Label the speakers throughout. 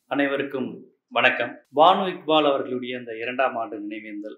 Speaker 1: அனைவருக்கும் வணக்கம். பானு இக்பால் அவர்களுடைய அந்த 2ஆம் ஆண்டு நினைவேந்தல்.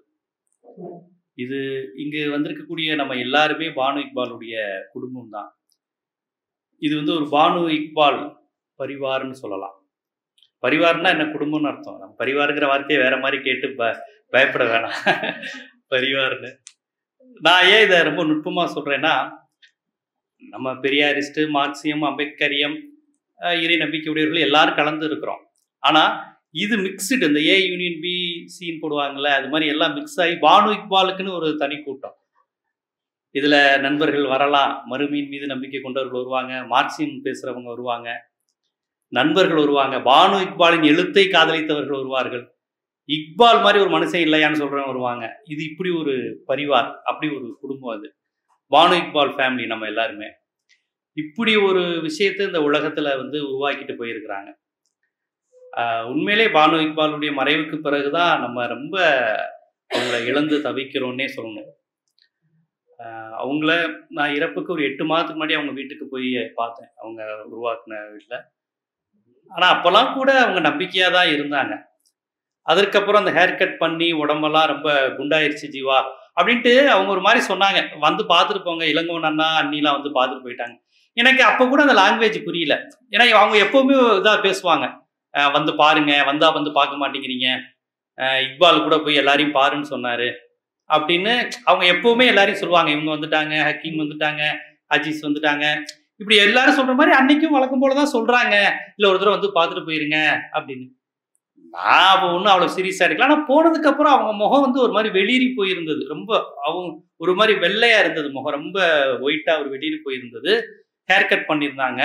Speaker 1: இது இங்கு வந்திருக்கக்கூடிய நம்ம எல்லாருமே பானு இக்பாலுடைய குடும்பம் தான். இது வந்து ஒரு பானு இக்பால் பரிவார்ன்னு சொல்லலாம். பரிவார்னா என்ன? குடும்பம்னு அர்த்தம். நம்ம பரிவார்ங்கிற வார்த்தையை வேற மாதிரி கேட்டு பயப்பட வேணாம். பரிவார்னு. நான் ஏன் இதை ரொம்ப நுட்பமா சொல்றேன்னா, நம்ம பெரியாரிஸ்ட், மார்க்சியம், அம்பேத்கரியம், இறை நம்பிக்கையுடையவர்கள் எல்லாரும் கலந்து இருக்கிறோம். ஆனா இது மிக்ஸ்டு. இந்த ஏ யூனியன் பி சின்னு போடுவாங்கல்ல, அது மாதிரி எல்லாம் மிக்ஸ் ஆகி பானு இக்பாலுக்குன்னு ஒரு தனி கூட்டம். இதுல நண்பர்கள் வரலாம், மறுமையின் மீது நம்பிக்கை கொண்டவர்கள் வருவாங்க, மார்க்சியம் பேசுறவங்க வருவாங்க, நண்பர்கள் வருவாங்க, பானு இக்பாலின் எழுத்தை காதலித்தவர்கள் வருவார்கள், இக்பால் மாதிரி ஒரு மனுஷன் இல்லையான்னு சொல்றவங்க வருவாங்க. இது இப்படி ஒரு பரிவார், அப்படி ஒரு குடும்பம். அது பானு இக்பால் ஃபேமிலி. நம்ம எல்லாருமே இப்படி ஒரு விஷயத்தை இந்த உலகத்துல வந்து உருவாக்கிட்டு போயிருக்கிறாங்க. உண்மையிலே பானு இக்பாலுடைய மறைவுக்கு பிறகுதான் நம்ம ரொம்ப அவங்கள இழந்து தவிக்கிறோன்னே சொல்லணும். அவங்கள நான் இறப்புக்கு ஒரு 8 மாதத்துக்கு முன்னாடி அவங்க வீட்டுக்கு போய் பார்த்தேன், அவங்க உருவாக்குன வீட்டில். ஆனால் அப்போல்லாம் கூட அவங்க நம்பிக்கையாக தான் இருந்தாங்க. அதற்கப்புறம் அந்த ஹேர் கட் பண்ணி உடம்பெல்லாம் ரொம்ப குண்டாயிருச்சு ஜீவா அப்படின்ட்டு அவங்க ஒரு மாதிரி சொன்னாங்க. வந்து பார்த்துட்டு போங்க, இளங்கோவன் அண்ணா அண்ணிலாம் வந்து பார்த்துட்டு போயிட்டாங்க. எனக்கு அப்போ கூட அந்த லாங்குவேஜ் புரியல. ஏன்னா அவங்க எப்போவுமே இதாக பேசுவாங்க, வந்து பாருங்க, வந்தா வந்து பார்க்க மாட்டேங்கிறீங்க, இக்பால் கூட போய் எல்லாரையும் பாருன்னு சொன்னாரு அப்படின்னு அவங்க எப்பவுமே எல்லாரையும் சொல்லுவாங்க. இவங்க வந்துட்டாங்க, ஹக்கீம் வந்துட்டாங்க, அஜீஸ் வந்துட்டாங்க, இப்படி எல்லாரும் சொல்ற மாதிரி அன்னைக்கும் வழக்கம் போலதான் சொல்றாங்க. இல்ல ஒரு தடவை வந்து பார்த்துட்டு போயிருங்க அப்படின்னு. நான் அப்போ ஒன்றும் அவ்வளோ சீரியஸா எடுக்கல. ஆனால் போனதுக்கு அப்புறம் அவங்க முகம் வந்து ஒரு மாதிரி வெளியேறி போயிருந்தது. ரொம்ப அவங்க ஒரு மாதிரி வெள்ளையா இருந்தது முகம், ரொம்ப ஒயிட்டா ஒரு வெளியேறி போயிருந்தது. ஹேர் கட் பண்ணியிருந்தாங்க.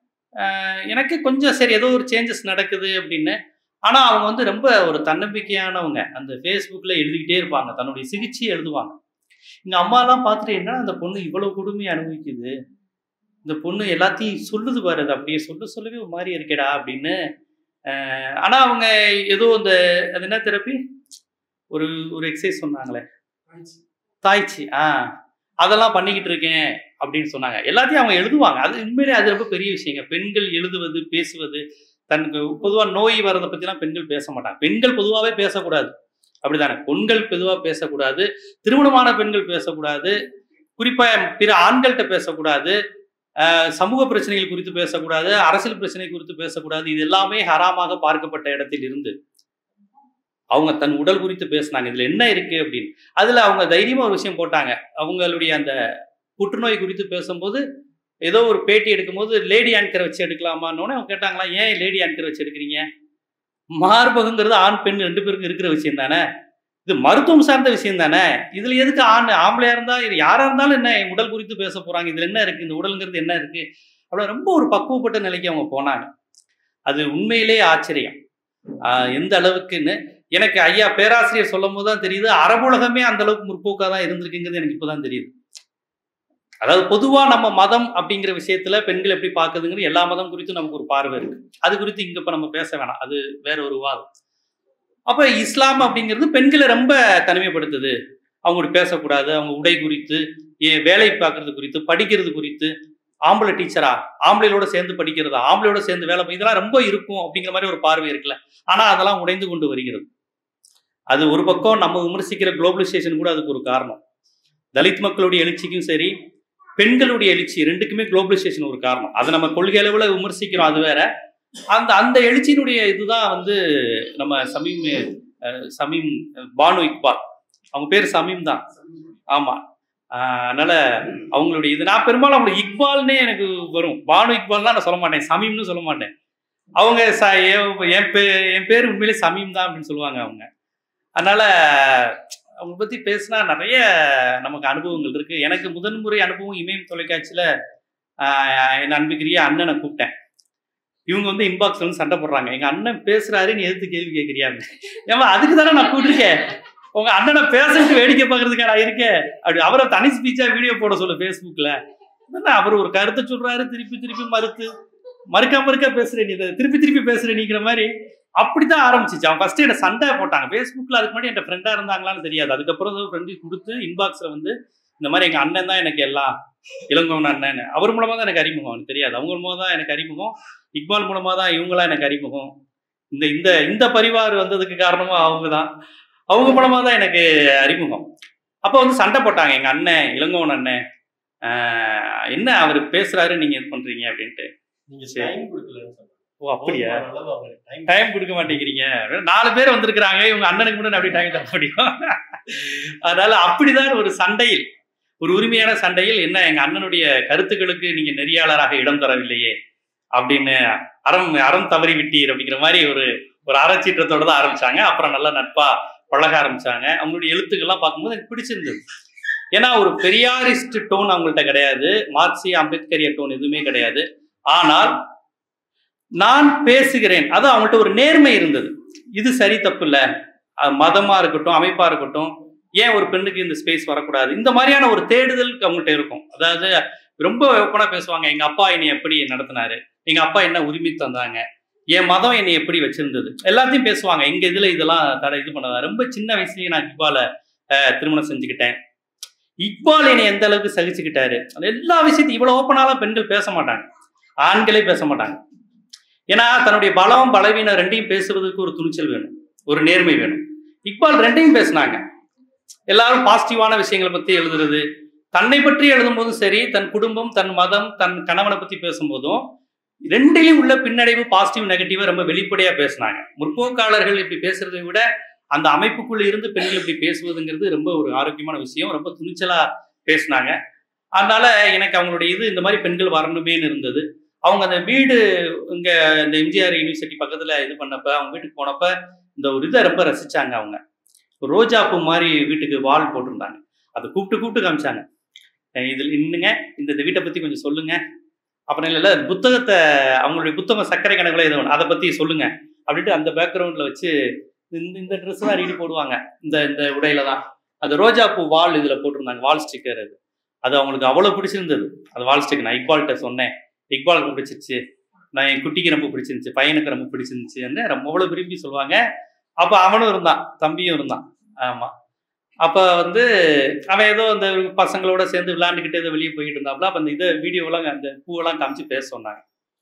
Speaker 1: எனக்கு கொஞ்சம் சரி ஏதோ ஒரு சேஞ்சஸ் நடக்குது அப்படின்னு. ஆனால் அவங்க வந்து ரொம்ப ஒரு தன்னம்பிக்கையானவங்க. அந்த ஃபேஸ்புக்கில் எழுதிக்கிட்டே இருப்பாங்க, தன்னுடைய சிகிச்சையை எழுதுவாங்க. எங்கள் அம்மாலாம் பார்த்துட்டு, என்ன அந்த பொண்ணு இவ்வளோ கொடுமையை அனுபவிக்குது, இந்த பொண்ணு எல்லாத்தையும் சொல்லுது பாரு, அது அப்படியே சொல்லவே ஒரு மாதிரி இருக்கேடா அப்படின்னு. ஆனால் அவங்க ஏதோ அந்த அது என்ன தெரப்பி, ஒரு ஒரு எக்ஸசைஸ் சொன்னாங்களே, தாய்ச்சி, அதெல்லாம் பண்ணிக்கிட்டு இருக்கேன் அப்படின்னு சொன்னாங்க. எல்லாத்தையும் அவங்க எழுதுவாங்க. அது உண்மையிலே அது ரொம்ப பெரிய விஷயங்க. பெண்கள் எழுதுவது, பேசுவது, தனக்கு பொதுவாக நோய் வர்றதை பற்றிலாம் பெண்கள் பேச மாட்டாங்க. பெண்கள் பொதுவாகவே பேசக்கூடாது, அப்படிதானே? பெண்கள் பொதுவாக பேசக்கூடாது, திருமணமான பெண்கள் பேசக்கூடாது, குறிப்பாக பிற ஆண்கள்கிட்ட பேசக்கூடாது, சமூக பிரச்சனைகள் குறித்து பேசக்கூடாது, அரசியல் பிரச்சனை குறித்து பேசக்கூடாது. இது எல்லாமே ஹராமாக பார்க்கப்பட்ட இடத்தில் இருந்து அவங்க தன் உடல் குறித்து பேசினாங்க. இதுல என்ன இருக்கு அப்படின்னு. அதுல அவங்க தைரியமா ஒரு விஷயம் போட்டாங்க. அவங்களுடைய அந்த புற்றுநோய் குறித்து பேசும்போது ஏதோ ஒரு பேட்டி எடுக்கும்போது லேடி ஆங்கரை வச்சு எடுக்கலாமான்னு அவங்க கேட்டாங்களா, ஏன் லேடி ஆங்கரை வச்சு எடுக்கிறீங்க? மார்பகங்கிறது ஆண் பெண் 2 பேருக்கும் இருக்கிற விஷயம் தானே, இது மருத்துவம் சார்ந்த விஷயம் தானே, இதுல எதுக்கு ஆம்பளையா இருந்தா இது யாரா இருந்தாலும் என்ன உடல் குறித்து பேச போறாங்க, இதுல என்ன இருக்கு, இந்த உடல்ங்கிறது என்ன இருக்கு அப்படி ரொம்ப ஒரு பக்குவப்பட்ட நிலைக்கு அவங்க போனாங்க. அது உண்மையிலே ஆச்சரியம். எந்த அளவுக்குன்னு எனக்கு ஐயா பேராசிரியர் சொல்லும் போது தான் தெரியுது, அரபுலகமே அந்த அளவுக்கு முற்போக்காக தான் இருந்திருக்குங்கிறது எனக்கு இப்போதான் தெரியுது. அதாவது பொதுவா நம்ம மதம் அப்படிங்கிற விஷயத்துல பெண்கள் எப்படி பார்க்குதுங்கிறது எல்லா மதம் குறித்தும் நமக்கு ஒரு பார்வை இருக்கு. அது குறித்து இங்க இப்ப நம்ம பேச வேணாம், அது வேற ஒரு வாதம். அப்ப இஸ்லாம் அப்படிங்கிறது பெண்களை ரொம்ப தனிமைப்படுத்துது. அவங்களோட பேசக்கூடாது, அவங்க உடை குறித்து, வேலை பார்க்கறது குறித்து, படிக்கிறது குறித்து, ஆம்பளை டீச்சரா, ஆம்பளையோட சேர்ந்து படிக்கிறதா, ஆம்பளையோட சேர்ந்து வேலை, இதெல்லாம் ரொம்ப இருக்கும் அப்படிங்கிற மாதிரி ஒரு பார்வை இருக்குல்ல. ஆனா அதெல்லாம் உடைந்து கொண்டு வருகிறது. அது ஒரு பக்கம் நம்ம விமர்சிக்கிற குளோபலைசேஷன் கூட அதுக்கு ஒரு காரணம். தலித் மக்களுடைய எழுச்சிக்கும் சரி, பெண்களுடைய எழுச்சி ரெண்டுக்குமே குளோபலைசேஷன் ஒரு காரணம். அதை நம்ம கொள்கை அளவுல விமர்சிக்கிறோம், அது வேற. அந்த எழுச்சியினுடைய இதுதான் வந்து நம்ம சமீம் பானு இக்பால், அவங்க பேர் சமீம் தான். ஆமா. அதனால அவங்களுடைய இது நான் பெரும்பாலும் அவங்களுக்கு இக்பால்னே எனக்கு வரும். பானு இக்பால் நான் சொல்ல மாட்டேன், சமீம்னு சொல்ல மாட்டேன். அவங்க என் பேர் உண்மையிலே சமீம் தான் அப்படின்னு சொல்லுவாங்க அவங்க. அதனால அவங்க பத்தி பேசினா நிறைய நமக்கு அனுபவங்கள் இருக்கு. எனக்கு முதன்முறை அனுபவம் இமயம் தொலைக்காட்சியில என் அன்புக்குரிய அண்ணனை கூப்பிட்டேன். இவங்க வந்து இன்பாக்ஸ்ல வந்து சண்டை போடுறாங்க, எங்க அண்ணன் பேசுறாரு நீ எதிர்த்து கேள்வி கேட்கிறியா? ஏமா அதுக்கு தானே நான் கூப்பிட்டுருக்கேன், உங்க அண்ணனை பேசுறது வேடிக்கை பார்க்கறதுக்கா நான் இருக்கேன் அப்படி. அவரை தனி ஸ்பீச்சா வீடியோ போட சொல்ல ஃபேஸ்புக்ல. அவர் ஒரு கருத்தை சொல்றாரு, திருப்பி மறுக்க பேசுறேன், நீ திருப்பி பேசுறேன் நீங்கிற மாதிரி அப்படித்தான் ஆரம்பிச்சிச்சு. அவன் ஃபர்ஸ்ட் என்ன சண்டை போட்டாங்க ஃபேஸ்புக்ல. அதுக்கு முன்னாடி என் ஃப்ரெண்டா இருந்தாங்களான்னு தெரியாது. அதுக்கப்புறம் ஃப்ரெண்டு கொடுத்து இன்பாக்ஸ்ல வந்து இந்த மாதிரி எங்க அண்ணன் தான் எனக்கு எல்லாம், இளங்கோவன் அண்ணன், அவர் மூலமா தான் எனக்கு அறிமுகம், எனக்கு தெரியாது. அவங்க மூலமா தான் எனக்கு அறிமுகம், இக்பால் மூலமா தான் இவங்களாம் எனக்கு அறிமுகம். இந்த இந்த இந்த பரிவார் வந்ததுக்கு காரணமும் அவங்க தான். அவங்க மூலமா தான் எனக்கு அறிமுகம். அப்போ வந்து சண்டை போட்டாங்க எங்க அண்ணன், இளங்கோவன் அண்ணன். என்ன அவர் பேசுறாரு, நீங்க இது பண்றீங்க அப்படின்ட்டு. ஓ அப்படியா, டைம் கொடுக்க மாட்டேங்கிறீங்க. 4 பேர் வந்திருக்கிறாங்க, இவங்க அண்ணனுக்கு முன்னாடி அப்படி டைம் தர முடியும். அதனால அப்படிதான் ஒரு சண்டையில், ஒரு உரிமையான சண்டையில், என்ன எங்க அண்ணனுடைய கருத்துக்களுக்கு நீங்க நெறியாளராக இடம் தரவில்லையே அப்படின்னு அறம் தவறி விட்டீர் அப்படிங்கிற மாதிரி ஒரு அறச்சீற்றத்தோட தான் ஆரம்பிச்சாங்க. அப்புறம் நல்லா நட்பா பழக ஆரம்பிச்சாங்க. அவங்களுடைய எழுத்துக்கள்லாம் பார்க்கும்போது எனக்கு பிடிச்சிருந்தது. ஏன்னா ஒரு பெரியாரிஸ்ட் டோன் அவங்கள்ட்ட கிடையாது, மார்க்சிய அம்பேத்கரிய டோன் எதுவுமே கிடையாது. ஆனால் நான் பேசுகிறேன், அது அவங்கள்ட்ட ஒரு நேர்மை இருந்தது. இது சரி தப்பு இல்லை, மதமா இருக்கட்டும் அமைப்பா இருக்கட்டும், ஏன் ஒரு பெண்ணுக்கு இந்த ஸ்பேஸ் வரக்கூடாது, இந்த மாதிரியான ஒரு தேடுதல் அவங்கள்ட்ட இருக்கும். அதாவது ரொம்ப ஓப்பனா பேசுவாங்க. எங்க அப்பா என்னை எப்படி நடத்தினாரு, எங்க அப்பா என்ன உரிமை தந்தாங்க, என் மதம் என்னை எப்படி வச்சிருந்தது, எல்லாத்தையும் பேசுவாங்க. எங்க இதுல இதெல்லாம் இது பண்ணதா. ரொம்ப சின்ன வயசுலயே நான் இக்பாலை திருமணம் செஞ்சுக்கிட்டேன். இக்பால் என்னை எந்த அளவுக்கு சகிச்சுக்கிட்டாரு, எல்லா விஷயத்தையும் இவ்வளவு ஓப்பனாலாம் பெண்கள் பேச மாட்டாங்க, ஆண்களே பேச மாட்டாங்க. ஏன்னா தன்னுடைய பலம் பலவீனம் ரெண்டையும் பேசுவதற்கு ஒரு துணிச்சல் வேணும், ஒரு நேர்மை வேணும். இக்பால் ரெண்டையும் பேசினாங்க. எல்லாரும் பாசிட்டிவான விஷயங்களை பத்தி எழுதுறது, தன்னை பற்றி எழுதும் போதும் சரி, தன் குடும்பம், தன் மதம், தன் கணவனை பத்தி பேசும்போதும் ரெண்டிலையும் உள்ள பின்னடைவு பாசிட்டிவ் நெகட்டிவா ரொம்ப வெளிப்படையா பேசினாங்க. முற்போக்காளர்கள் இப்படி பேசுறதை விட அந்த அமைப்புக்குள்ள இருந்து பெண்கள் இப்படி பேசுவதுங்கிறது ரொம்ப ஒரு ஆரோக்கியமான விஷயம். ரொம்ப துணிச்சலா பேசினாங்க. அதனால எனக்கு அவங்களுடைய இந்த மாதிரி பெண்கள் வரணுமேன்னு இருந்தது. அவங்க அந்த வீடு இங்க இந்த எம்ஜிஆர் யூனிவர்சிட்டி பக்கத்துல இது பண்ணப்ப, அவங்க வீட்டுக்கு போனப்ப இந்த ஒரு இதை ரொம்ப ரசிச்சாங்க. அவங்க ரோஜா பூ மாதிரி வீட்டுக்கு வால் போட்டிருந்தாங்க. அதை கூப்பிட்டு காமிச்சாங்க. இதில் இன்னுங்க இந்த வீட்டை பத்தி கொஞ்சம் சொல்லுங்க. அப்புறம் இல்லை புத்தகத்தை, அவங்களுடைய புத்தகம் சர்க்கரை கணக்குல எது ஒன்று, அதை பத்தி சொல்லுங்க அப்படின்ட்டு அந்த பேக்ரவுண்ட்ல வச்சு இந்த ட்ரெஸ் தான் ரீடி போடுவாங்க. இந்த உடையில தான் அந்த ரோஜா பூ வால் இதுல போட்டிருந்தாங்க, வால் ஸ்டிக்கர். அது அவங்களுக்கு அவ்வளவு பிடிச்சிருந்தது. அது வால் ஸ்டிக்கர் நான் இக்பால்கிட்ட சொன்னேன், இக்பாலுக்கு பிடிச்சிருச்சு, நான் என் குட்டிக்கு ரொம்ப பிடிச்சிருந்துச்சு, பையனுக்கு ரொம்ப பிடிச்சிருந்துச்சுன்னு ரொம்ப அவ்வளவு விரும்பி சொல்லுவாங்க. அப்ப அவனும் இருந்தான், தம்பியும் இருந்தான். ஆமா. அப்ப வந்து அவன் ஏதோ அந்த பசங்களோட சேர்ந்து விளையாண்டுக்கிட்டு ஏதோ வெளியே போயிட்டு இருந்தாப்புல. அப்ப அந்த வீடியோலாம் அந்த பூவெல்லாம் காமிச்சு பேச சொன்னாங்க.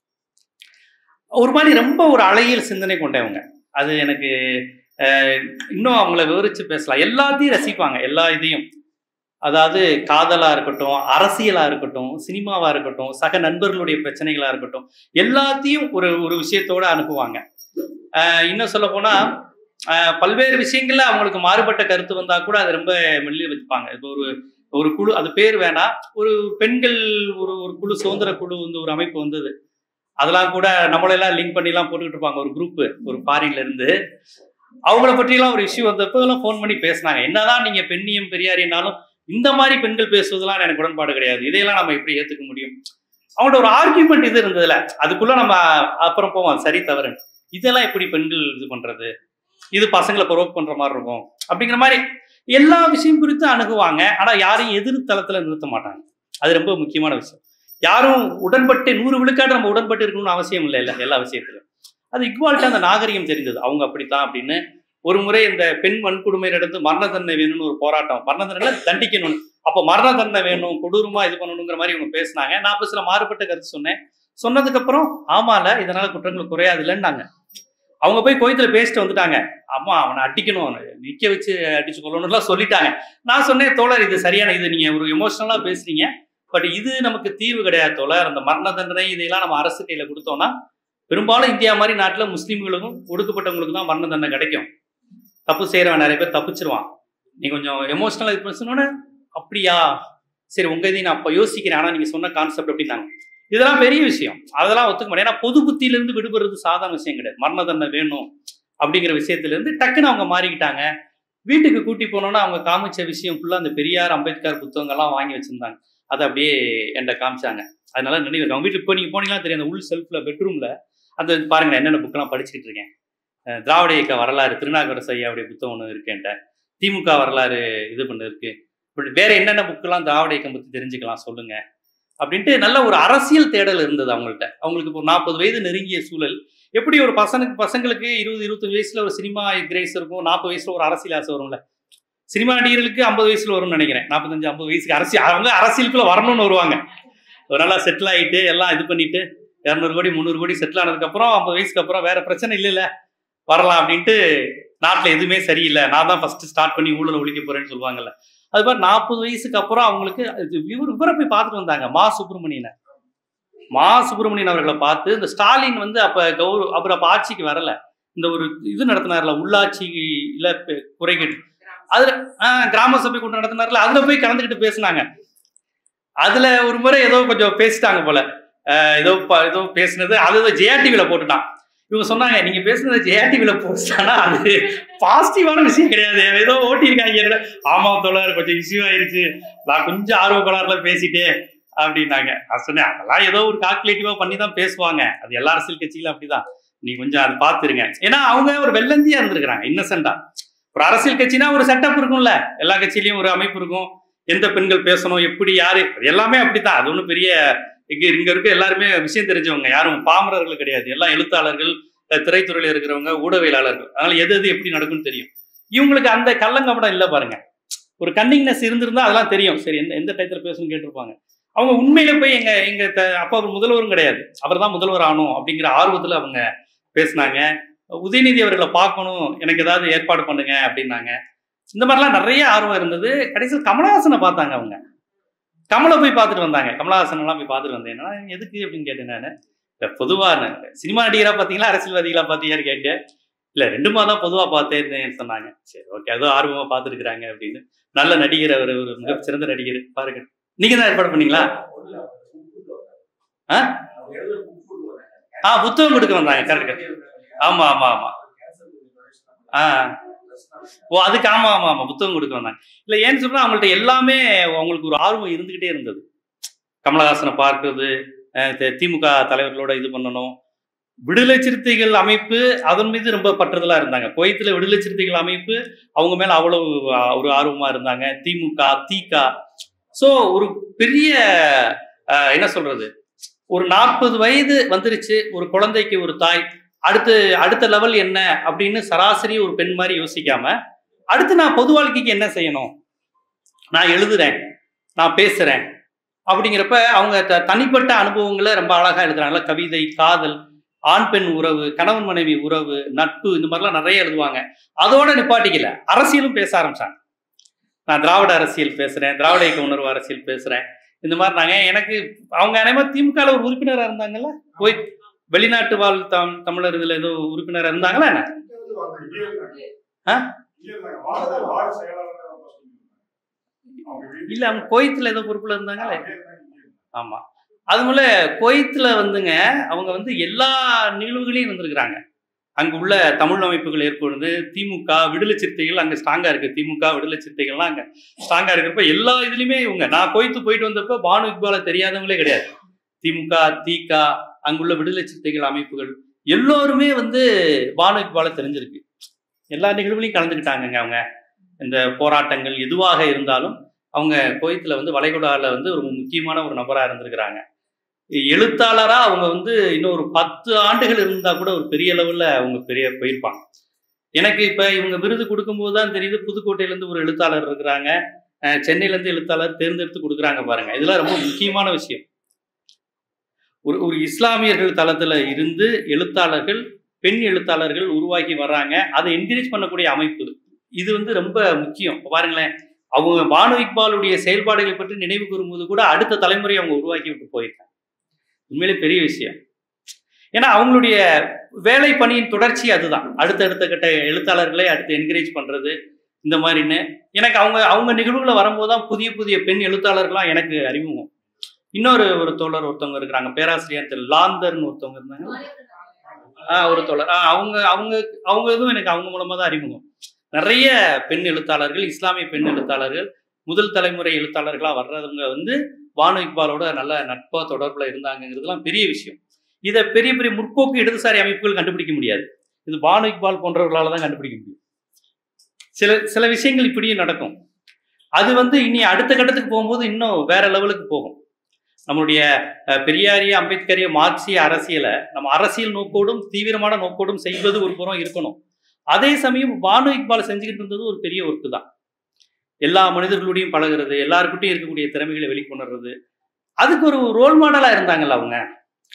Speaker 1: ஒரு மாதிரி ரொம்ப ஒரு அழகியல் சிந்தனை கொண்டவங்க. அது எனக்கு இன்னும் அவங்கள விவரிச்சு பேசலாம். எல்லாத்தையும் ரசிப்பாங்க, எல்லா இதையும். அதாவது காதலா இருக்கட்டும், அரசியலா இருக்கட்டும், சினிமாவா இருக்கட்டும், சக நண்பர்களுடைய பிரச்சனைகளா இருக்கட்டும், எல்லாத்தையும் ஒரு விஷயத்தோட அனுப்புவாங்க. இன்னும் சொல்ல போனா பல்வேறு விஷயங்கள்ல அவங்களுக்கு மாறுபட்ட கருத்து வந்தா கூட அதை ரொம்ப மெல்லிய வச்சுப்பாங்க. இப்போ ஒரு குழு, அது பேர் வேணாம், ஒரு பெண்கள் ஒரு குழு, சுதந்திர குழு ஒரு அமைப்பு வந்தது. அதெல்லாம் கூட நம்மளெல்லாம் லிங்க் பண்ணிலாம் போட்டுக்கிட்டு இருப்பாங்க. ஒரு குரூப், ஒரு ஃபாரின்ல இருந்து அவங்கள பற்றியெல்லாம் ஒரு இஷ்யூ வந்தப்பெல்லாம் ஃபோன் பண்ணி பேசினாங்க. என்னதான் நீங்க பெண்ணியம் பெரியாரினாலும் இந்த மாதிரி பெண்கள் பேசுவதெல்லாம் எனக்கு உடன்பாடு கிடையாது, இதையெல்லாம் நம்ம எப்படி ஏத்துக்க முடியும். அவங்களோட ஒரு ஆர்கியூமெண்ட் இது இருந்ததுல, அதுக்குள்ள நம்ம அப்புறம் போவோம் சரி தவறு, இதெல்லாம் எப்படி பெண்கள் இது பண்றது, இது பசங்களை ப்ரொவோக் பண்ற மாதிரி இருக்கும் அப்படிங்கிற மாதிரி எல்லா விஷயம் குறித்து அணுகுவாங்க. ஆனா யாரையும் எதிர்த்தளத்துல நிறுத்த மாட்டாங்க. அது ரொம்ப முக்கியமான விஷயம். யாரும் உடன்பட்டு 100 விழுக்காடு நம்ம உடன்பட்டு இருக்கணும்னு அவசியம் இல்லை எல்லா விஷயத்திலும். அது இக்வால்ட்ட அந்த நாகரிகம் தெரிந்தது. அவங்க அப்படித்தான் அப்படின்னு. ஒரு முறை இந்த பெண் வன்கொடுமை நடந்து மரண தண்டனை வேணும்னு ஒரு போராட்டம், மரண தண்டனை தண்டிக்கணும், அப்போ மரண தண்டனை வேணும், கொடூரமா இது பண்ணணுங்கிற மாதிரி இவங்க பேசினாங்க. நான் அப்ப சில மாறுபட்ட கருத்து சொன்னேன். சொன்னதுக்கு அப்புறம் ஆமால இதனால குற்றங்கள் குறையாது இல்லைன்னாங்க. அவங்க போய் கோயத்துல பேசிட்டு வந்துட்டாங்க. அம்மா அவனை அடிக்கணும், அவனை நிக்க வச்சு அடிச்சு கொள்ளணும்லாம் சொல்லிட்டாங்க. நான் சொன்னேன், தோழர் இது சரியான, இது நீங்க ஒரு எமோஷனலா பேசுறீங்க, பட் இது நமக்கு தீர்வு கிடையாது தோழர். அந்த மரண தண்டனை இதையெல்லாம் நம்ம அரசு கையில கொடுத்தோம்னா பெரும்பாலும் இந்தியா மாதிரி நாட்டுல முஸ்லீம்களுக்கும் ஒடுக்கப்பட்டவங்களுக்கு தான் மரண தண்டனை கிடைக்கும். தப்பு செய்யறவன் நிறைய பேர் தப்பிச்சிருவான். நீ கொஞ்சம் எமோஷனலா இது சொன்னோன்னே அப்படியா சரி உங்க இதையும் நான் அப்ப யோசிக்கிறேன், ஆனா நீங்க சொன்ன கான்செப்ட் அப்படின்னாங்க. இதெல்லாம் பெரிய விஷயம், அதெல்லாம் ஒத்துக்க முடியும். ஏன்னா பொது புத்தியிலிருந்து விடுபடுறது சாதாரண விஷயம் கிடையாது. மரண தண்டனை வேணும் அப்படிங்கிற விஷயத்துல இருந்து டக்குன்னு அவங்க மாறிக்கிட்டாங்க. வீட்டுக்கு கூட்டி போனோம்னா அவங்க காமிச்ச விஷயம் ஃபுல்லா அந்த பெரியார் அம்பேத்கர் புத்தகங்கள்லாம் வாங்கி வச்சிருந்தாங்க. அதை அப்படியே என்கிட்ட காமிச்சாங்க. அதனால நினைவு அவங்க வீட்டுக்கு இப்போ நீங்க போனீங்கன்னா தெரியும், அந்த உள் செல்ஃப்ல பெட்ரூம்ல அந்த பாருங்க என்னென்ன புக்கெல்லாம் படிச்சுட்டு இருக்கேன். திராவிட இயக்க வரலாறு திருநாவுக்கரசு ஐயாவுடைய புத்தகம் ஒன்று இருக்குன்ட்ட, திமுக வரலாறு இது பண்ணு இருக்கு, வேற என்னென்ன புக்கெல்லாம் திராவிட இயக்கம் பத்தி தெரிஞ்சுக்கலாம் சொல்லுங்க அப்படின்ட்டு நல்ல ஒரு அரசியல் தேடல் இருந்தது அவங்கள்ட்ட. அவங்களுக்கு இப்போ 40 வயது நெருங்கிய சூழல். எப்படி ஒரு பசங்களுக்கு 20-25 வயசுல ஒரு சினிமா கிரேஸ் இருக்கும், 40 வயசுல ஒரு அரசியல் ஆசை வரும்ல. சினிமா நடிகர்களுக்கு 50 வயசுல வரும்னு நினைக்கிறேன். 45-50 வயசுக்கு அவங்க அரசியலுக்குள்ள வரணும்னு வருவாங்க. ஒரு நல்லா செட்டில் ஆகிட்டு எல்லாம் இது பண்ணிட்டு 200 கோடி 300 கோடி செட்டில் ஆனதுக்கு அப்புறம் 50 வயசுக்கு அப்புறம் வேற பிரச்சனை இல்லைல்ல, வரலாம் அப்படின்ட்டு நாட்டில் எதுவுமே சரியில்லை, நான் தான் ஃபர்ஸ்ட் ஸ்டார்ட் பண்ணி ஊழலை ஒழிக்க போறேன்னு சொல்லுவாங்கல்ல. அது மாதிரி 40 வயசுக்கு அப்புறம் அவங்களுக்கு இவரை போய் பார்த்துட்டு வந்தாங்க, மா சுப்பிரமணியன் அவர்களை பார்த்து. இந்த ஸ்டாலின் வந்து அப்ப அவர் அப்ப ஆட்சிக்கு வரல, இந்த ஒரு இது நடத்தினார்ல உள்ளாட்சியில குறைகள், அதுல கிராம சபை கூட்டம் நடத்தினார்ல, அதுல போய் கலந்துக்கிட்டு பேசினாங்க. அதுல ஒரு முறை ஏதோ கொஞ்சம் பேசிட்டாங்க போல, ஏதோ பேசினது அது ஜெயா டிவில போட்டுட்டான். இவங்க சொன்னாங்க, நீங்க பேசுனது ஜெயா டிவில போட்டானா அது பாசிட்டிவான விஷயம் கிடையாது, ஏதோ ஓட்டிருக்காங்க. ஆமா தோழர், கொஞ்சம் இஷ்யூ ஆயிருச்சு, நான் கொஞ்சம் ஆர்வ கோளாறுல பேசிட்டேன் அப்படின்னாங்க. நான் சொன்னேன், அதெல்லாம் ஏதோ ஒரு கால்குலேட்டிவா பண்ணி தான் பேசுவாங்க, அது எல்லா அரசியல் கட்சிகளும் அப்படிதான், நீ கொஞ்சம் அதை பார்த்துருங்க. ஏன்னா அவங்க ஒரு வெள்ளந்தியா இருந்திருக்கிறாங்க, இன்னசென்டா. ஒரு அரசியல் கட்சினா ஒரு செட்டப் இருக்கும்ல, எல்லா கட்சியிலயும் ஒரு அமைப்பு இருக்கும், எந்த பெண்கள் பேசணும், எப்படி யாரு, எல்லாமே அப்படித்தான். அது ஒன்றும் பெரிய இங்க இருக்க எல்லாருமே விஷயம் தெரிஞ்சவங்க, யாரும் பாமரர்கள் கிடையாது, எல்லாம் எழுத்தாளர்கள், திரைத்துறையில இருக்கிறவங்க, ஊடகவியலாளர்கள். அதனால எது எப்படி நடக்கும்னு தெரியும். இவங்களுக்கு அந்த கள்ளங்கப்படம் இல்லை பாருங்க, ஒரு கன்னிங்னஸ் இருந்திருந்தா அதெல்லாம் தெரியும். சரி, எந்த டயத்துல பேசணும்னு கேட்டிருப்பாங்க. அவங்க உண்மையில போய் எங்க அப்பா அவர் முதல்வரும் கிடையாது, அவர் தான் முதல்வர் ஆகணும் அப்படிங்கிற ஆர்வத்துல அவங்க பேசினாங்க. உதயநிதி அவர்களை பார்க்கணும், எனக்கு ஏதாவது ஏற்பாடு பண்ணுங்க அப்படின்னாங்க. இந்த மாதிரிலாம் நிறைய ஆர்வம் இருந்தது. கடைசியில் கமலஹாசனை பார்த்தாங்க அவங்க, கமலை போய் பார்த்துட்டு வந்தாங்க. கமலஹாசன் எல்லாம் போய் பார்த்துட்டு வந்தேன். எதுக்கு அப்படின்னு கேட்டேன். நான் பொதுவாக சினிமா நடிகரா பார்த்தீங்களா அரசியல்வாதிகளா பார்த்தீங்கன்னு கேட்டேன். இல்லை, 2 மாதம் பொதுவாக பார்த்தேன்னு சொன்னாங்க. சரி, ஓகே, அதோ ஆர்வமாக பார்த்துருக்குறாங்க அப்படின்னு. நல்ல நடிகர் அவர், ஒரு மிகச்சிறந்த நடிகர் பாருங்க. நீங்க தான் ஏற்பாடு பண்ணீங்களா? புத்தகம் கொடுக்க வந்தாங்க. கரெக்ட். ஆமா ஆமா ஆமா. ஓ, அதுக்கு ஆமா ஆமா ஆமா புத்தகம் கொடுக்க வந்தாங்க. இல்லை, ஏன்னு சொன்னா அவங்கள்ட்ட எல்லாமே அவங்களுக்கு ஒரு ஆர்வம் இருந்துகிட்டே இருந்தது. கமலஹாசனை பார்க்கறது, திமுக தலைவர்களோட இது பண்ணணும், விடுதலை சிறுத்தைகள் அமைப்பு அதன் மீது ரொம்ப பற்றுதலா இருந்தாங்க. குவைத்துல விடுதலை சிறுத்தைகள் அமைப்பு அவங்க மேல அவ்வளவு ஒரு ஆர்வமா இருந்தாங்க. திமுக, திக. ஸோ ஒரு பெரிய என்ன சொல்றது, ஒரு 40 வயது வந்துருச்சு, ஒரு குழந்தைக்கு ஒரு தாய், அடுத்த லெவல் என்ன அப்படின்னு சராசரி ஒரு பெண் மாதிரி யோசிக்காம, அடுத்து நான் பொது வாழ்க்கைக்கு என்ன செய்யணும், நான் எழுதுறேன், நான் பேசுறேன் அப்படிங்கிறப்ப அவங்க தனிப்பட்ட அனுபவங்களை ரொம்ப அழகா எழுதுறாங்கல்ல. கவிதை, காதல், ஆண் பெண் உறவு, கணவன் மனைவி உறவு, நட்பு, இந்த மாதிரிலாம் நிறைய எழுதுவாங்க. அதோட நிப்பாட்டிக்கல, அரசியலும் பேச ஆரம்பிச்சாங்க. நான் திராவிட அரசியல் பேசுறேன், திராவிட இயக்க உணர்வு அரசியல் பேசுறேன், இந்த மாதிரி நாங்க. எனக்கு அவங்க அனைவரும் திமுக ஒரு உறுப்பினராக இருந்தாங்கல்ல, போய் வெளிநாட்டு வாழ் தமிழர் இதுல ஏதோ உறுப்பினராக இருந்தாங்களா என்ன? இல்ல, அவங்க குவைத்துல ஏதோ பொறுப்புல இருந்தாங்களே. ஆமா, அது போல குவைத்துல வந்துங்க அவங்க வந்து எல்லா நிகழ்வுகளையும் இருந்திருக்கிறாங்க. அங்க உள்ள தமிழ் அமைப்புகள் ஏற்படுது, திமுக விடுதலை சிறுத்தைகள் அங்க ஸ்ட்ராங்கா இருக்கு, திமுக விடுதலை சிறுத்தைகள்லாம் அங்க ஸ்ட்ராங்கா இருக்கிறப்ப எல்லா இதுலயுமே இவங்க, நான் குவைத்து போயிட்டு வந்தப்ப பானு இக்பாலை தெரியாதவங்களே கிடையாது. திமுக, திக, அங்குள்ள விடுதலை சிறுத்தைகள் அமைப்புகள் எல்லோருமே வந்து பானு இக்பாலை தெரிஞ்சிருக்கு. எல்லா நிகழ்வுலையும் கலந்துக்கிட்டாங்க அவங்க. இந்த போராட்டங்கள் எதுவாக இருந்தாலும் அவங்க குவைத்துல வந்து வளைகுடால வந்து ஒரு முக்கியமான ஒரு நபரா இருந்திருக்கிறாங்க. எழுத்தாளரா அவங்க வந்து இன்னும் ஒரு 10 ஆண்டுகள் இருந்தா கூட ஒரு பெரிய லெவல்ல அவங்க போயிருப்பாங்க. எனக்கு இப்ப இவங்க விருது கொடுக்கும்போது தான் தெரியுது, புதுக்கோட்டையில இருந்து ஒரு எழுத்தாளர் இருக்கிறாங்க, சென்னையில இருந்து எழுத்தாளர் தேர்ந்தெடுத்து கொடுக்குறாங்க பாருங்க. இதெல்லாம் ரொம்ப முக்கியமான விஷயம். ஒரு இஸ்லாமியர்கள் தளத்துல இருந்து எழுத்தாளர்கள், பெண் எழுத்தாளர்கள் உருவாக்கி வர்றாங்க, அதை என்கரேஜ் பண்ணக்கூடிய அமைப்பு இது வந்து ரொம்ப முக்கியம். பாருங்களேன், அவங்க பானு இக்பாலுடைய செயல்பாடுகளை பற்றி நினைவு கூறும்போது கூட அடுத்த தலைமுறை அவங்க உருவாக்கி விட்டு போயிருக்காங்க. உண்மையிலே பெரிய விஷயம். ஏன்னா அவங்களுடைய வேலை பணியின் தொடர்ச்சி அதுதான். அடுத்த கட்ட எழுத்தாளர்களை அடுத்து என்கரேஜ் பண்றது, இந்த மாதிரின்னு. எனக்கு அவங்க நிகழ்வுகளை வரும்போது தான் புதிய பெண் எழுத்தாளர்கள்லாம் எனக்கு அறிமுகம். இன்னொரு தோழர் ஒருத்தவங்க இருக்கிறாங்க, பேராசிரியர் லாந்தர்னு ஒருத்தவங்க இருந்தாங்க, ஒரு தோழர். அவங்க எதுவும் எனக்கு அவங்க மூலமா தான் அறிமுகம். நிறைய பெண் எழுத்தாளர்கள், இஸ்லாமிய பெண் எழுத்தாளர்கள், முதல் தலைமுறை எழுத்தாளர்களா வர்றவங்க வந்து பானு இக்பாலோட நல்ல நட்பா தொடர்புல இருந்தாங்கிறதுலாம் பெரிய விஷயம். இதை பெரிய முற்போக்கு இடதுசாரி அமைப்புகள் கண்டுபிடிக்க முடியாது, இது பானு இக்பால் போன்றவர்களால தான் கண்டுபிடிக்க முடியும். சில விஷயங்கள் இப்படியும் நடக்கும். அது வந்து இனி அடுத்த கட்டத்துக்கு போகும்போது இன்னும் வேற லெவலுக்கு போகும். நம்மளுடைய பெரியாரிய, அம்பேத்கரிய, மார்க்சிய அரசியலை நம்ம அரசியல் நோக்கோடும் தீவிரமான நோக்கோடும் செய்வது ஒரு புறம் இருக்கணும். அதே சமயம் பானு இக்பால் செஞ்சுக்கிட்டு இருந்தது ஒரு பெரிய ஒர்க்கு தான். எல்லா மனிதர்களுடையும் பழகிறது, எல்லாருக்கிட்டையும் இருக்கக்கூடிய திறமைகளை வெளிக்கொணர்றது, அதுக்கு ஒரு ரோல் மாடலா இருந்தாங்கல்ல அவங்க.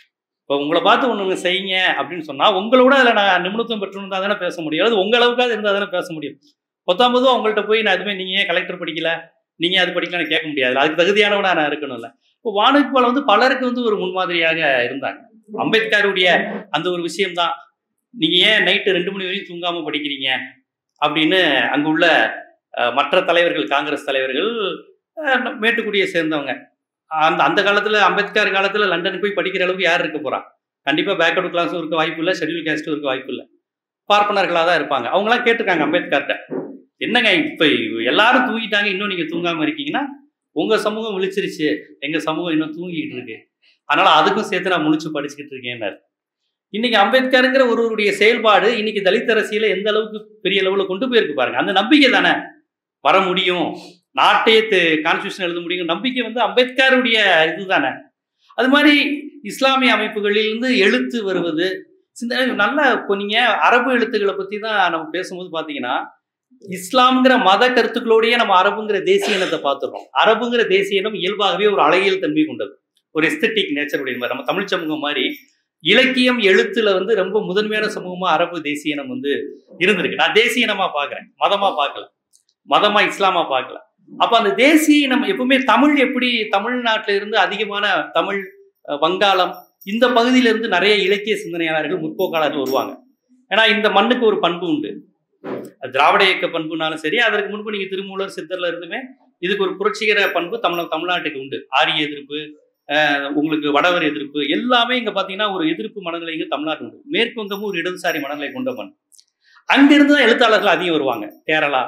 Speaker 1: இப்போ உங்களை பார்த்து ஒன்று செய்யுங்க அப்படின்னு சொன்னால் உங்களோட அதில் நான் நிபுணத்துவம் பெற்றுன்னு தானே பேச முடியும், அது உங்கள் அளவுக்காக இருந்தால் தானே பேச முடியும். 10 உங்கள்கிட்ட போய் நான் எதுவுமே நீங்கள் ஏன் கலெக்டர் படிக்கல, நீங்கள் அது படிக்கலான்னு கேட்க முடியாது. அதுக்கு தகுதியானவனா நான் இருக்கணும்ல. இப்போ வானு இக்பால் வந்து பலருக்கு வந்து ஒரு முன்மாதிரியாக இருந்தாங்க. அம்பேத்கருடைய அந்த ஒரு விஷயம்தான், நீங்கள் ஏன் நைட்டு 2 மணி வரையும் தூங்காமல் படிக்கிறீங்க அப்படின்னு அங்குள்ள மற்ற தலைவர்கள், காங்கிரஸ் தலைவர்கள், மேட்டுக்குடியை சேர்ந்தவங்க, அந்த காலத்தில் அம்பேத்கர் காலத்தில் லண்டனுக்கு போய் படிக்கிற அளவுக்கு யார் இருக்க போகிறா? கண்டிப்பாக பேக்வர்டு கிளாஸும் இருக்க வாய்ப்பு இல்லை, ஷெட்யூல் கேஸ்ட்டும் இருக்க வாய்ப்பு இல்லை, பார்ப்பனர்களாக தான் இருப்பாங்க. அவங்களாம் கேட்டிருக்காங்க அம்பேத்கர்கிட்ட, என்னங்க இப்போ எல்லாரும் தூங்கிட்டாங்க, இன்னும் நீங்கள் தூங்காமல் இருக்கீங்கன்னா உங்கள் சமூகம் விழிச்சிருச்சு, எங்கள் சமூகம் இன்னும் தூங்கிக்கிட்டு இருக்கு, அதனால் அதுக்கும் சேர்த்து நான் முழிச்சு படிச்சுக்கிட்டு இருக்கேன்னாரு. இன்னைக்கு அம்பேத்கருங்கிற ஒருவருடைய செயல்பாடு இன்னைக்கு தலித் அரசியலை எந்த அளவுக்கு பெரிய அளவில் கொண்டு போயிருக்கு பாருங்க. அந்த நம்பிக்கை தானே வர முடியும், நாட்டையே கான்ஸ்டியூஷன் எழுத முடியும் நம்பிக்கை வந்து அம்பேத்கருடைய இதுதானே. அது மாதிரி இஸ்லாமிய அமைப்புகளிலிருந்து எழுத்து வருவது நல்லா. இப்போ நீங்கள் அரபு எழுத்துக்களை பற்றி தான் நம்ம பேசும்போது பார்த்தீங்கன்னா, இஸ்லாம்ங்கிற மத கருத்துக்களோடையே நம்ம அரபுங்கிற தேசிய இனத்தை பார்த்துடுறோம். அரபுங்கிற தேசிய இனம் இயல்பாகவே ஒரு அழகியல் தன்மை கொண்டது, ஒரு எஸ்தட்டிக் நேச்சருடைய மாதிரி. நம்ம தமிழ் சமூகம் மாதிரி இலக்கியம் எழுத்துல வந்து ரொம்ப முதன்மையான சமூகமா அரபு தேசிய இனம் வந்து இருந்திருக்கு. நான் தேசிய இனமா பார்க்குறேன், மதமா பார்க்கல, மதமா இஸ்லாமா பார்க்கல. அப்ப அந்த தேசிய இனம் எப்பவுமே தமிழ் எப்படி தமிழ்நாட்டில இருந்து அதிகமான தமிழ், வங்காளம் இந்த பகுதியிலிருந்து நிறைய இலக்கிய சிந்தனையாளர்கள், முற்போக்காளர்கள் வருவாங்க. ஏன்னா இந்த மண்ணுக்கு ஒரு பண்பு உண்டு, திராவிட இயக்க பண்புனாலும் சரி, அதற்கு முன்பு நீங்க திருமூலர், சித்தர்ல இருந்துமே இதுக்கு ஒரு புரட்சிகர பண்பு தமிழ்நாட்டுக்கு உண்டு. ஆரிய எதிர்ப்பு, உங்களுக்கு வடவர் எதிர்ப்பு, எல்லாமே இங்க பாத்தீங்கன்னா ஒரு எதிர்ப்பு மனநிலை இங்க தமிழ்நாட்டு உண்டு. மேற்கு வங்கமும் ஒரு இடதுசாரி மனநிலை கொண்ட மண். அங்கிருந்து தான் எழுத்தாளர்கள் அதிகம் வருவாங்க. கேரளா,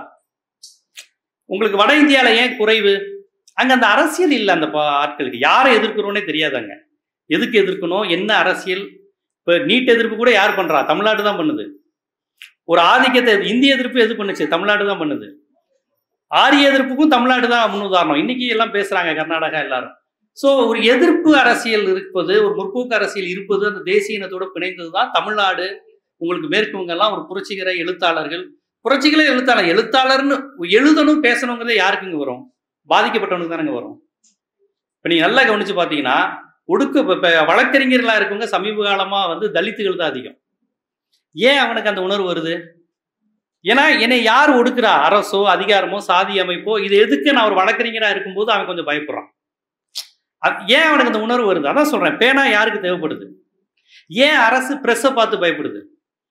Speaker 1: உங்களுக்கு வட இந்தியால ஏன் குறைவு? அங்க அந்த அரசியல் இல்லை, அந்த ஆட்களுக்கு யாரை எதிர்க்கிறோன்னே தெரியாதாங்க, எதுக்கு எதிர்க்கணும், என்ன அரசியல். இப்ப நீட் எதிர்ப்பு கூட யார் பண்றா? தமிழ்நாடு தான் பண்ணுது. ஒரு ஆதிக்கத்தை இந்திய எதிர்ப்பு எது பண்ணுச்சு? தமிழ்நாடு தான் பண்ணுது. ஆரிய எதிர்ப்புக்கும் தமிழ்நாடு தான் முன்னுதாரணம். இன்னைக்கு எல்லாம் பேசுறாங்க கர்நாடகா எல்லாரும். ஸோ ஒரு எதிர்ப்பு அரசியல் இருப்பது, ஒரு முற்போக்கு அரசியல் இருப்பது, அந்த தேசிய இனத்தோட பிணைந்தது தான் தமிழ்நாடு. உங்களுக்கு மேற்குவங்கெல்லாம் ஒரு புரட்சிகர எழுத்தாளர்கள், புரட்சிகர எழுத்தாளர்னு எழுதணும் பேசணுங்கிறதே யாருக்குங்க வரும்? பாதிக்கப்பட்டவனுக்கு தானங்க வரும். இப்போ நீங்க நல்லா கவனிச்சு பார்த்தீங்கன்னா, இப்போ வழக்கறிஞர்களா இருக்கவங்க சமீப காலமா வந்து தலித்துகள் தான் அதிகம். ஏன் அவனுக்கு அந்த உணர்வு வருது? ஏன்னா என்னை யார் ஒடுக்குறா? அரசோ, அதிகாரமோ, சாதி அமைப்போ, இது எதுக்கு நான் ஒரு வழக்கறிஞராக இருக்கும்போது அவன் கொஞ்சம் பயப்படுறான். ஏன் அவனுக்கு அந்த உணர்வு வருது? அதான் சொல்றேன், பேனா யாருக்கு தேவைப்படுது? ஏன் அரசு பிரஸ்ஸை பார்த்து பயப்படுது?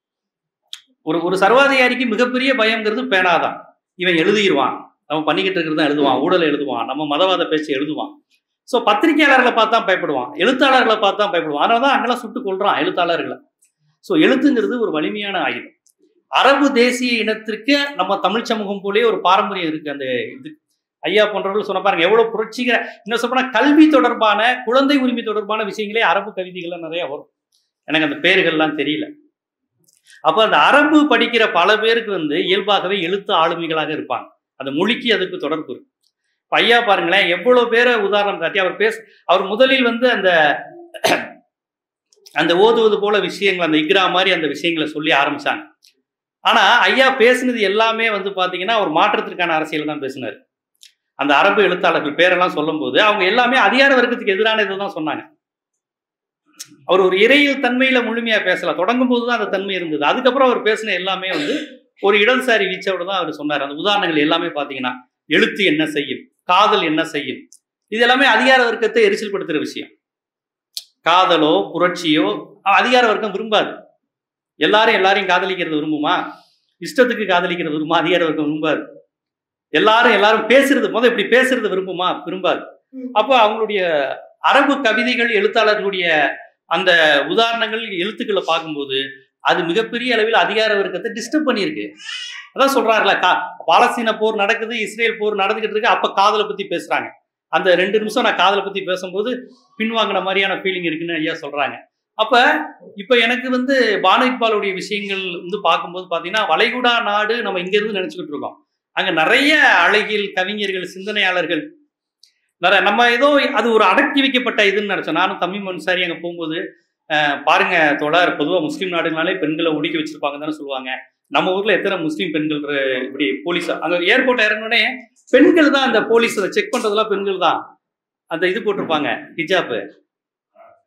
Speaker 1: ஒரு சர்வாதிகாரிக்கு மிகப்பெரிய பயம்ங்கிறது பேனாதான். இவன் எழுதிடுவான், நம்ம பண்ணிக்கிட்டு இருக்கிறது தான் எழுதுவான், ஊழல் எழுதுவான், நம்ம மதவாத பேச்சு எழுதுவான். ஸோ பத்திரிகையாளர்களை பார்த்தா பயப்படுவான், எழுத்தாளர்களை பார்த்தா பயப்படுவான். அதனால தான் அங்கெல்லாம் சுட்டு கொள்றான் எழுத்தாளர்களை. ஸோ எழுத்துங்கிறது ஒரு வலிமையான ஆயுதம். அரபு தேசிய இனத்திற்கு நம்ம தமிழ் சமூகம் போலே ஒரு பாரம்பரியம் இருக்கு. அந்த இது ஐயா போன்றவர்கள் சொன்ன பாருங்க, எவ்வளவு புரட்சிகர. இன்னும் சொல்ல கல்வி தொடர்பான, குழந்தை உரிமை தொடர்பான விஷயங்களே அரபு கவிதைகள்லாம் நிறைய வரும். எனக்கு அந்த பேர்கள்லாம் தெரியல. அப்போ அந்த அரபு படிக்கிற பல பேருக்கு வந்து இயல்பாகவே எழுத்து ஆளுமைகளாக இருப்பாங்க. அந்த மொழிக்கு அதுக்கு தொடர்பு இருக்கு. ஐயா பாருங்களேன், எவ்வளவு பேரை உதாரணம் காட்டி அவர் முதலில் வந்து அந்த ஓதுவது போல விஷயங்கள், அந்த இக்ரா மாதிரி அந்த விஷயங்களை சொல்லி ஆரம்பிச்சாங்க. ஆனா ஐயா பேசுனது எல்லாமே வந்து பாத்தீங்கன்னா ஒரு மாற்றத்திற்கான அரசியல் தான் பேசினார். அந்த அரபு எழுத்தாளர்கள் பேரெல்லாம் சொல்லும் போது அவங்க எல்லாமே அதிகார வர்க்கத்துக்கு எதிரான இதுதான் சொன்னாங்க. அவர் ஒரு இறையியல் தன்மையில முழுமையா பேசல, தொடங்கும் போதுதான் அந்த தன்மை இருந்தது. அதுக்கப்புறம் அவர் பேசின எல்லாமே வந்து ஒரு இடதுசாரி வீச்சோட தான் அவர் சொன்னார். அந்த உதாரணங்கள் எல்லாமே பாத்தீங்கன்னா, எழுத்து என்ன செய்யும், காதல் என்ன செய்யும், இது எல்லாமே அதிகார வர்க்கத்தை எரிச்சல் படுத்துற விஷயம். காதலோ புரட்சியோ அதிகார வர்க்கம் விரும்பாது. எல்லாரையும் காதலிக்கிறது விரும்புமா? இஷ்டத்துக்கு காதலிக்கிறது விரும்புமா? அதிகார வர்க்கம் விரும்பாது. எல்லாரும் பேசுறது, இப்படி பேசுறது விரும்புமா? விரும்பாது. அப்போ அவங்களுடைய அரபு கவிதைகள், எழுத்தாளர்களுடைய அந்த உதாரணங்கள், எழுத்துக்களை பார்க்கும்போது அது மிகப்பெரிய அளவில் அதிகார வர்க்கத்தை டிஸ்டர்ப் பண்ணியிருக்கு. அதான் சொல்றாருல, பாலஸ்தீன போர் நடக்குது, இஸ்ரேல் போர் நடந்துகிட்டு இருக்கு, அப்ப காதலை பத்தி பேசுறாங்க. அந்த 2 நிமிஷம் நான் காதலை பத்தி பேசும்போது பின்வாங்கின மாதிரியான ஃபீலிங் இருக்குன்னு ஐயா சொல்றாங்க. அப்ப இப்ப எனக்கு வந்து பானு இக்பாலுடைய விஷயங்கள் வந்து பார்க்கும்போது பாத்தீங்கன்னா, வளைகுடா நாடு நம்ம இங்க இருந்து நினைச்சுக்கிட்டு இருக்கோம். அங்க நிறைய அழகியல் கவிஞர்கள், சிந்தனையாளர்கள், நம்ம ஏதோ அது ஒரு அடக்கி வைக்கப்பட்ட இதுன்னு நினைச்சோம். நானும் தமீம் அன்சாரி அங்க போகும்போது, பாருங்க தோழர், பொதுவாக முஸ்லீம் நாடுனாலே பெண்களை ஒடுக்கி வச்சிருப்பாங்க தானே சொல்லுவாங்க. நம்ம ஊர்ல எத்தனை முஸ்லீம் பெண்கள் இப்படி போலீஸ் அங்க ஏர்போர்ட் இறங்கினோடனே பெண்கள் தான் அந்த போலீஸ் செக் பண்றதெல்லாம் பெண்கள் தான் அந்த இது போட்டிருப்பாங்க, ஹிஜாப்.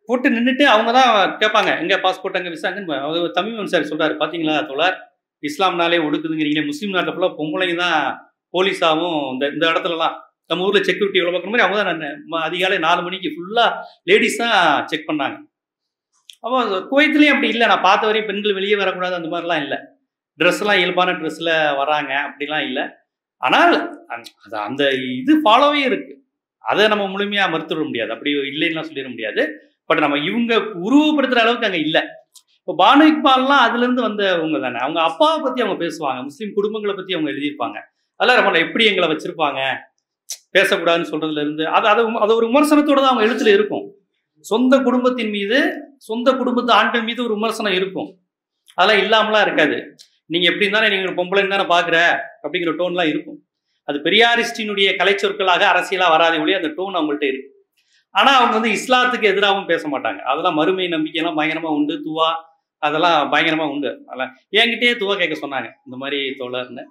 Speaker 1: போட்டு நின்றுட்டு அவங்க தான் கேட்பாங்க, எங்கே பாஸ்போர்ட் அங்கே விசாங்கன்னு. அவர் தமிழ் சார் சொல்கிறார், பார்த்தீங்களா தோழர், இஸ்லாம்னாலே ஒடுக்குதுங்கிறீங்க, முஸ்லீம் நாட்டில் ஃபுல்லாக பொம்பளைங்க தான் போலீஸாகவும் இந்த இடத்துலலாம் நம்ம ஊரில் செக்யூரிட்டி எவ்வளோ பார்க்குற மாதிரி அவங்க தான் அதிகாலை 4 மணிக்கு ஃபுல்லாக லேடிஸ் தான் செக் பண்ணாங்க. அப்போ குவைத்துலேயும் அப்படி இல்லை, நான் பார்த்த வரையும் பெண்கள் வெளியே வரக்கூடாது அந்த மாதிரிலாம் இல்லை. ட்ரெஸ்லாம் இயல்பான ட்ரெஸ்ஸில் வராங்க அப்படிலாம் இல்லை. ஆனால் அந்த இது ஃபாலோவே இருக்குது. அதை நம்ம முழுமையாக மறுத்துவிட முடியாது, அப்படி இல்லைன்னா சொல்லிட முடியாது. பட் நம்ம இவங்க உருவப்படுத்துகிற அளவுக்கு அங்கே இல்லை. இப்போ பானு இக்பால்லாம் அதுலேருந்து வந்தவங்க தானே. அவங்க அப்பாவை பற்றி அவங்க பேசுவாங்க, முஸ்லீம் குடும்பங்களை பற்றி அவங்க எழுதியிருப்பாங்க. அதெல்லாம் ரொம்ப எப்படி எங்களை வச்சுருப்பாங்க பேசக்கூடாதுன்னு சொல்கிறதுலேருந்து அது ஒரு விமர்சனத்தோடு தான் அவங்க எழுத்துல இருக்கும். சொந்த குடும்பத்தின் மீது, சொந்த குடும்பத்து ஆண்கள் மீது ஒரு விமர்சனம் இருக்கும். அதெல்லாம் இல்லாமலாம் இருக்காது. நீங்கள் எப்படி இருந்தாலும் நீங்கள் பொம்பளைன்னு தானே பார்க்குற அப்படிங்கிற டோன்லாம் இருக்கும். அது பெரியாரிஸ்டினுடைய கலைச்சொற்களாக அரசியலாக வராதே ஒழிய அந்த டோன் அவங்கள்ட்ட இருக்கு. ஆனால் அவங்க வந்து இஸ்லாத்துக்கு எதிராகவும் பேச மாட்டாங்க. அதெல்லாம் மறுமை நம்பிக்கையெல்லாம் பயங்கரமாக உண்டு, துவா அதெல்லாம் பயங்கரமாக உண்டு. அதெல்லாம் என்கிட்டயே துவா கேட்க சொன்னாங்க, இந்த மாதிரி தோழர்னு.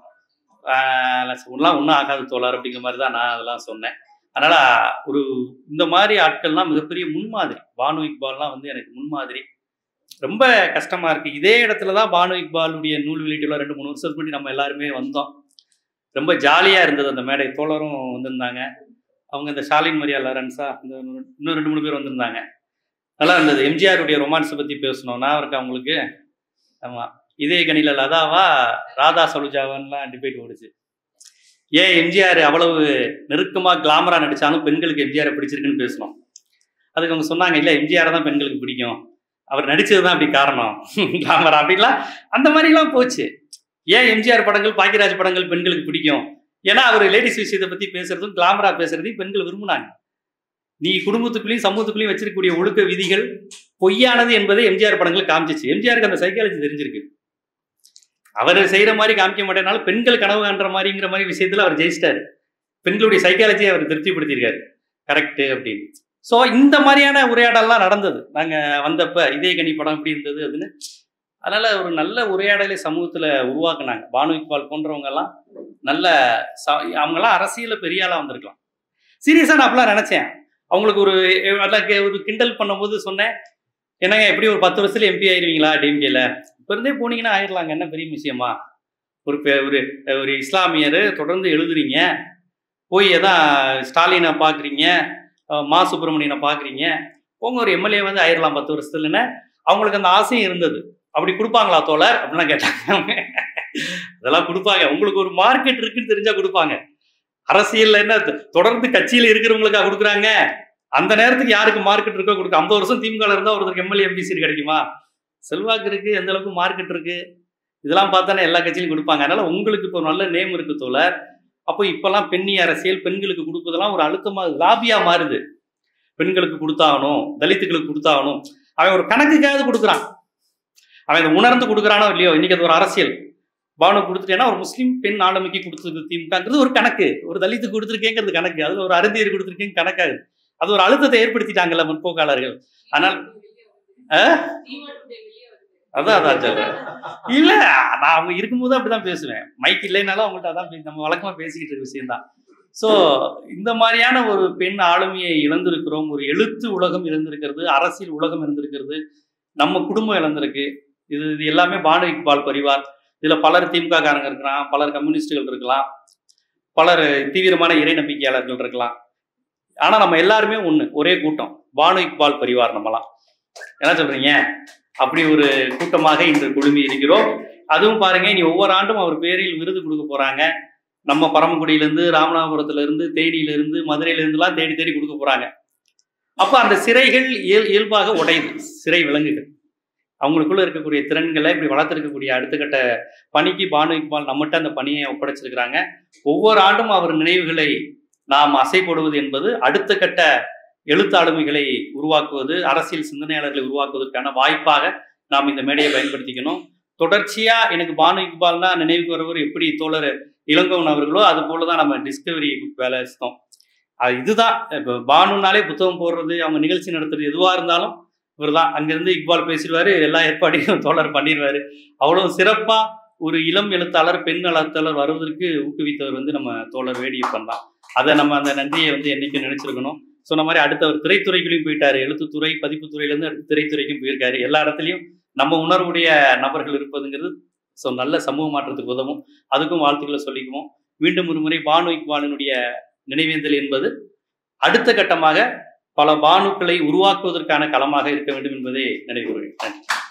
Speaker 1: ஒன்றும் ஆகாது தோழர் அப்படிங்கிற மாதிரி தான் நான் அதெல்லாம் சொன்னேன். அதனால் இந்த மாதிரி ஆட்கள்லாம் மிகப்பெரிய முன்மாதிரி. பானு இக்பால்லாம் வந்து எனக்கு முன்மாதிரி. ரொம்ப கஷ்டமாக இருக்குது. இதே இடத்துல தான் பானு இக்பாலுடைய நூல் வெளியீட்டுல 2-3 வருஷத்துக்கு முன்னாடி நம்ம எல்லாருமே வந்தோம். ரொம்ப ஜாலியாக இருந்தது அந்த மேடை. தோழரும் வந்திருந்தாங்க. அவங்க இந்த ஷாலின் மரியா லாரன்ஸா இந்த இன்னும் 2-3 பேர் வந்திருந்தாங்க. நல்லா இருந்தது. எம்ஜிஆருடைய ரொமான்ஸை பற்றி பேசணும். நான் இருக்கேன் அவங்களுக்கு. ஆமாம், இதே கணில லதாவா ராதா சலுஜாவான்லாம் டிபேட் ஓடுச்சு. ஏன் எம்ஜிஆர் அவ்வளவு நெருக்கமாக கிளாமராக நடித்தாலும் பெண்களுக்கு எம்ஜிஆரை பிடிச்சிருக்குன்னு பேசணும். அதுக்கு அவங்க சொன்னாங்க, இல்லை எம்ஜிஆரை தான் பெண்களுக்கு பிடிக்கும், அவர் நடித்தது தான் அப்படி காரணம், கிளாமரா அப்படின்லாம் அந்த மாதிரிலாம் போச்சு. ஏன் எம்ஜிஆர் படங்கள், பாக்கியராஜ் படங்கள் பெண்களுக்கு பிடிக்கும்? ஏன்னா அவர் லேடிஸ் விஷயத்தை பற்றி பேசுறதும் கிளாமரா பேசுறதையும் பெண்கள் விரும்பினாங்க. நீ குடும்பத்துக்குள்ளேயும் சமூகத்துக்குள்ளேயும் வச்சிருக்கக்கூடிய ஒழுக்க விதிகள் பொய்யானது என்பதை எம்ஜிஆர் படங்கள் காமிச்சிச்சு. எம்ஜிஆருக்கு அந்த சைக்காலஜி தெரிஞ்சிருக்கு. அவர் செய்கிற மாதிரி காமிக்க மாட்டேனாலும் பெண்கள் கனவு காண்ற மாதிரிங்கிற மாதிரி விஷயத்தில் அவர் ஜெயிச்சிட்டாரு. பெண்களுடைய சைக்காலஜியை அவர் திருப்திப்படுத்தியிருக்காரு. கரெக்டு அப்படின்னு. ஸோ இந்த மாதிரியான உரையாடல்லாம் நடந்தது. நாங்கள் வந்தப்போ இதே கனி படம் எப்படி இருந்தது அப்படின்னு. அதனால் ஒரு நல்ல உரையாடலை சமூகத்தில் உருவாக்குனாங்க. பானு இக்பால் போன்றவங்கெல்லாம் நல்ல அவங்கெல்லாம் அரசியலில் பெரிய ஆளாக வந்திருக்கலாம். சீரியஸாக நான் அப்படிலாம் நினச்சேன். அவங்களுக்கு ஒரு கிண்டல் பண்ணும்போது சொன்னேன், என்னங்க எப்படி ஒரு 10 வருஷத்துல எம்பி ஆயிடுவீங்களா டிஎம்கேல? இப்போ இருந்தே போனீங்கன்னா ஆயிடலாங்க, என்ன பெரிய விஷயமா? ஒரு இஸ்லாமியர் தொடர்ந்து எழுதுறீங்க, போய் எதான் ஸ்டாலினை பார்க்குறீங்க, மா சுப்பிரமணியனை பார்க்குறீங்க, போங்க ஒரு எம்எல்ஏ வந்து ஆயிடலாம் 10 வருஷத்துலன்னு. அவங்களுக்கு அந்த ஆசையும் இருந்தது. அப்படி கொடுப்பாங்களா தோழர் அப்படிலாம் கேட்டாங்க. அதெல்லாம் கொடுப்பாங்க. உங்களுக்கு ஒரு மார்க்கெட் இருக்குன்னு தெரிஞ்சா கொடுப்பாங்க. அரசியல் என்ன தொடர்ந்து கட்சியில் இருக்கிறவங்களுக்கா கொடுக்குறாங்க? அந்த நேரத்துக்கு யாருக்கு மார்க்கெட் இருக்கோ கொடுக்க. 50 வருஷம் திமுக இருந்தால் ஒருத்தருக்கு எம்எல்ஏ எம்பி சீட் கிடைக்குமா? செல்வாக்கு இருக்குது, எந்த அளவுக்கு மார்க்கெட் இருக்குது, இதெல்லாம் பார்த்தானே எல்லா கட்சியிலும் கொடுப்பாங்க. அதனால உங்களுக்கு இப்போ நல்ல நேம் இருக்கு தோழர். அப்போ இப்போல்லாம் பெண்ணி அரசியல், பெண்களுக்கு கொடுப்பதெல்லாம் ஒரு அழுத்தமாக லாபியாக மாறுது. பெண்களுக்கு கொடுத்தாகணும், தலித்துகளுக்கு கொடுத்தாகணும். அவன் ஒரு கணக்குக்காவது கொடுக்குறான். அவன் இதை உணர்ந்து கொடுக்குறானோ இல்லையோ, இன்னைக்கு அது ஒரு அரசியல். பானு கொடுத்துட்டேன்னா ஒரு முஸ்லீம் பெண் ஆளுமைக்கு கொடுத்துருக்கு திமுகங்கிறது ஒரு கணக்கு, ஒரு தலித்துக்கு கொடுத்துருக்கேங்கிறது கணக்கு, அதில் ஒரு அருந்தியர் கொடுத்துருக்கேங்க கணக்காகுது. அது ஒரு அழுத்தத்தை ஏற்படுத்திட்டாங்கல்ல முற்போக்காளர்கள். ஆனால் அதான் சொல்றேன். இல்ல, நான் அவங்க இருக்கும்போது அப்படிதான் பேசுவேன். மைக் இல்லைனாலும் அவங்கள்ட்ட அதான் நம்ம வழக்கமா பேசிக்கிட்டு இருக்க விஷயம்தான். ஸோ இந்த மாதிரியான ஒரு பெண் ஆளுமையை இழந்திருக்கிறோம். ஒரு எழுத்து உலகம் இழந்திருக்கிறது, அரசியல் உலகம் இழந்திருக்கிறது, நம்ம குடும்பம் இழந்திருக்கு. இது எல்லாமே பானு இக்பால் பரிவார். இதுல பலர் திமுக காரங்க இருக்கலாம், பலர் கம்யூனிஸ்டுகள் இருக்கலாம், பலர் தீவிரமான இறை நம்பிக்கையாளர்கள் இருக்கலாம். ஆனா நம்ம எல்லாருமே ஒண்ணு, ஒரே கூட்டம், பானு இக்பால் பரிவார். நம்மலாம் என்ன சொல்றீங்க? அப்படி ஒரு கூட்டமாக இன்று குழுமி இருக்கிறோம். அதுவும் பாருங்க, இனி ஒவ்வொரு ஆண்டும் அவர் பேரில் விருது கொடுக்க போறாங்க. நம்ம பரமக்குடியிலேருந்து, ராமநாதபுரத்துல இருந்து, தேனியில இருந்து, மதுரையில இருந்துலாம் தேடி தேடி கொடுக்க போறாங்க. அப்ப அந்த சிறைகள் இயல்பாக உடையுது. சிறை விலங்குகள் அவங்களுக்குள்ள இருக்கக்கூடிய திறன்களை இப்படி வளர்த்திருக்கக்கூடிய அடுத்த கட்ட பணிக்கு பானு இக்பால் நம்மகிட்ட அந்த பணியை ஒப்படைச்சிருக்கிறாங்க. ஒவ்வொரு ஆண்டும் அவர் நினைவுகளை நாம் அசைப்படுவது என்பது அடுத்த கட்ட எழுத்தாளுமைகளை உருவாக்குவது, அரசியல் சிந்தனையாளர்களை உருவாக்குவதற்கான வாய்ப்பாக நாம் இந்த மேடையை பயன்படுத்திக்கணும். தொடர்ச்சியா எனக்கு பானு இக்பால்னா நினைவுக்கு வரவர் எப்படி தோழர் இளங்கோவன் அவர்களோ அது போலதான் நம்ம டிஸ்கவரி புக் வேலை செஞ்சோம். இதுதான் இப்போ பானுனாலே புத்தகம் போடுறது, அவங்க நிகழ்ச்சி நடத்துறது எதுவாக இருந்தாலும் இவர் தான். அங்கிருந்து இக்பால் பேசிடுவாரு, எல்லா ஏற்பாடையும் தோழர் பண்ணிடுவாரு. அவ்வளவு சிறப்பா ஒரு இளம் எழுத்தாளர், பெண் எழுத்தாளர் வருவதற்கு ஊக்குவித்தவர் வந்து நம்ம தோழர் வேடியப்பன் தான். அதை நம்ம அந்த நன்றியை வந்து என்னைக்கும் நினைச்சிருக்கணும். சொன்ன மாதிரி அடுத்த ஒரு திரைத்துறைகளையும் போயிட்டாரு. எழுத்துத்துறை, பதிப்புத்துறையிலேருந்து அடுத்து திரைத்துறைக்கும் போயிருக்காரு. எல்லா இடத்துலையும் நம்ம உணர்வுடைய நபர்கள் இருப்பதுங்கிறது நல்ல சமூக மாற்றத்துக்கு உதவும். அதுக்கும் வாழ்த்துக்களை சொல்லிக்குவோம். மீண்டும் ஒரு முறை பானு இக்பாலினுடைய நினைவேந்தல் என்பது அடுத்த கட்டமாக பல பானுக்களை உருவாக்குவதற்கான களமாக இருக்க வேண்டும் என்பதை நினைவுகிறேன். நன்றி.